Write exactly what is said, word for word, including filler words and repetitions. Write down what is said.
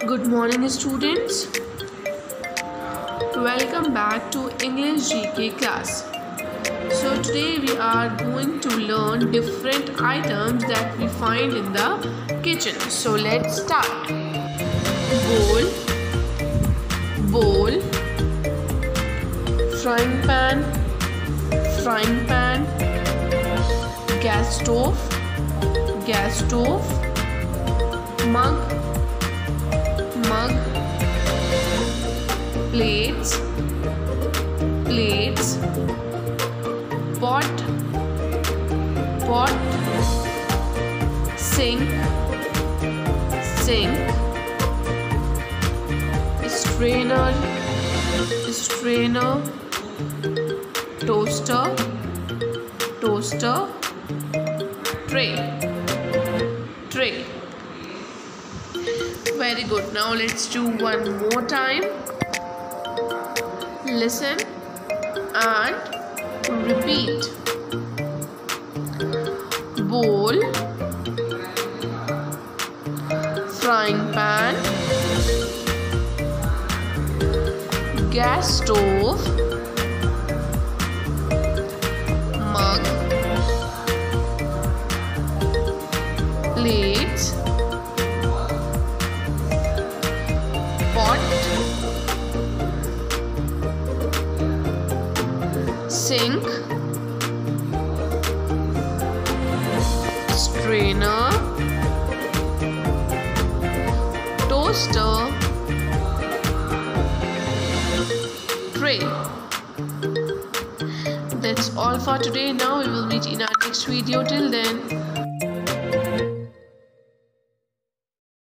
Good morning, students. Welcome back to English G K class. So today we are going to learn different items that we find in the kitchen. So let's start. Bowl, bowl, frying pan, frying pan, gas stove, gas stove, mug, mug, plates, plates, pot, pot, sink, sink, strainer, strainer, toaster, toaster, tray, tray. Very good. Now let's do one more time. Listen and repeat. Bowl, frying pan, gas stove, mug, plates, pot, sink, strainer, toaster, tray. That's all for today. Now we will meet in our next video. Till then,